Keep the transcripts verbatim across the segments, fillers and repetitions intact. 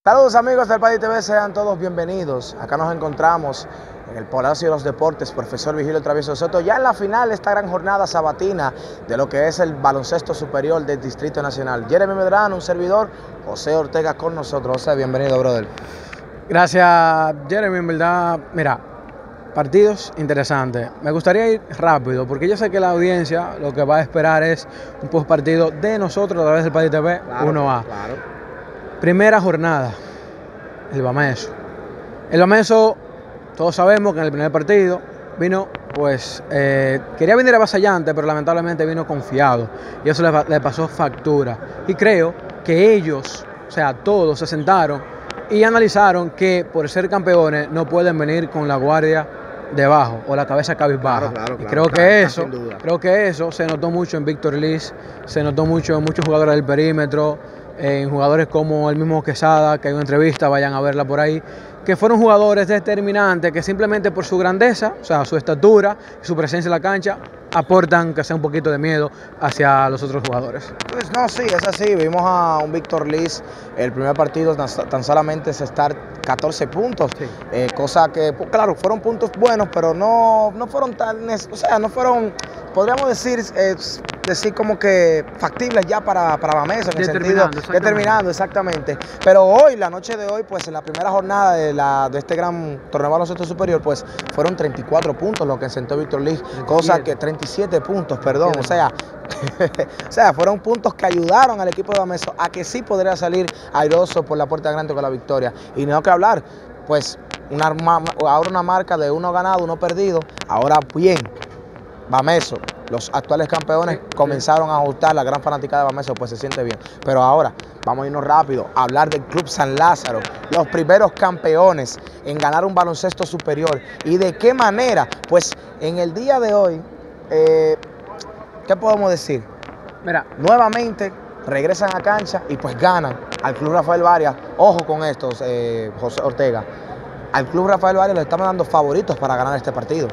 Saludos amigos del Paddy T V, sean todos bienvenidos. Acá nos encontramos en el Palacio de los Deportes, profesor Vigilio Travieso Soto, ya en la final de esta gran jornada sabatina de lo que es el baloncesto superior del Distrito Nacional. Jeremy Medrano, un servidor, José Ortega con nosotros. José, bienvenido, brother. Gracias, Jeremy. En verdad, mira, partidos interesantes. Me gustaría ir rápido porque yo sé que la audiencia lo que va a esperar es un post partido de nosotros a través del Paddy T V Claro, uno A. Claro. Primera jornada, el Bameso. El Bameso, todos sabemos que en el primer partido vino, pues, eh, quería venir avasallante, pero lamentablemente vino confiado. Y eso le, le pasó factura. Y creo que ellos, o sea, todos se sentaron y analizaron que por ser campeones no pueden venir con la guardia debajo o la cabeza cabizbaja. Claro, claro, y claro, creo claro, que claro, eso, sin duda. creo que eso se notó mucho en Víctor Liz, se notó mucho en muchos jugadores del perímetro, en jugadores como el mismo Quesada, que hay una entrevista, vayan a verla por ahí, que fueron jugadores determinantes que simplemente por su grandeza, o sea, su estatura y su presencia en la cancha, aportan que sea un poquito de miedo hacia los otros jugadores. Pues no, sí, es así. Vimos a un Víctor Liz, el primer partido tan, tan solamente es estar catorce puntos, Sí. eh, cosa que, claro, fueron puntos buenos, pero no, no fueron tan, o sea, no fueron, podríamos decir, eh, decir como que factibles ya para, para Bameso, en el sentido, Determinando, exactamente. determinando, exactamente. Pero hoy, la noche de hoy, pues en la primera jornada de, la, de este gran torneo de baloncesto superior, pues fueron treinta y cuatro puntos lo que sentó Víctor Liz, cosa que treinta y siete puntos, perdón, o sea, o sea, fueron puntos que ayudaron al equipo de Bameso a que sí podría salir airoso por la puerta grande con la victoria. Y no hay que hablar, pues una, ahora una marca de uno ganado, uno perdido. Ahora bien, Bameso, los actuales campeones, Sí, comenzaron a ajustar, la gran fanática de Bameso pues se siente bien. Pero ahora, vamos a irnos rápido a hablar del Club San Lázaro, los primeros campeones en ganar un baloncesto superior. ¿Y de qué manera? Pues en el día de hoy, eh, ¿qué podemos decir? Mira, Nuevamente regresan a cancha y pues ganan al Club Rafael Varias. Ojo con estos, eh, José Ortega. Al Club Rafael Varias le estamos dando favoritos para ganar este partido.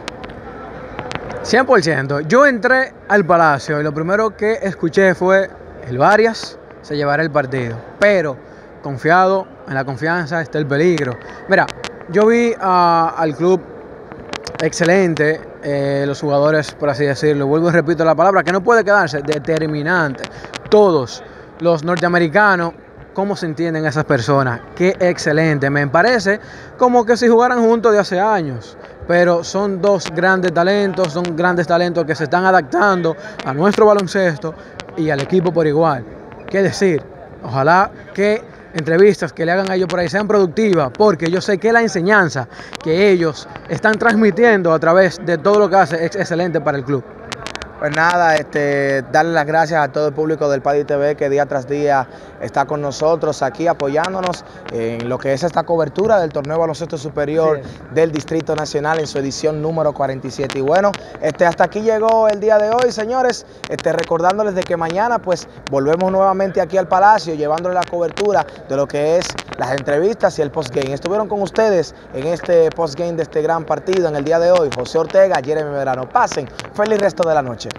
cien por ciento. Yo entré al Palacio y lo primero que escuché fue el Varias se llevará el partido. Pero confiado en la confianza está el peligro. Mira, yo vi a, al club excelente, eh, los jugadores, por así decirlo, vuelvo y repito la palabra, que no puede quedarse, determinante. Todos los norteamericanos, ¿cómo se entienden esas personas? Qué excelente, me parece como que si jugaran juntos de hace años. Pero son dos grandes talentos, son grandes talentos que se están adaptando a nuestro baloncesto y al equipo por igual. ¿Qué decir? Ojalá que entrevistas que le hagan a ellos por ahí sean productivas, porque yo sé que la enseñanza que ellos están transmitiendo a través de todo lo que hace es excelente para el club. Pues nada, este, darle las gracias a todo el público del Paddy T V que día tras día está con nosotros aquí apoyándonos en lo que es esta cobertura del torneo de baloncesto superior Sí. del Distrito Nacional en su edición número cuarenta y siete. Y bueno, este, hasta aquí llegó el día de hoy, señores, este, recordándoles de que mañana pues volvemos nuevamente aquí al Palacio llevándoles la cobertura de lo que es las entrevistas y el postgame. Estuvieron con ustedes en este postgame de este gran partido en el día de hoy, José Ortega, Jeremy Medrano. Pasen, feliz resto de la noche.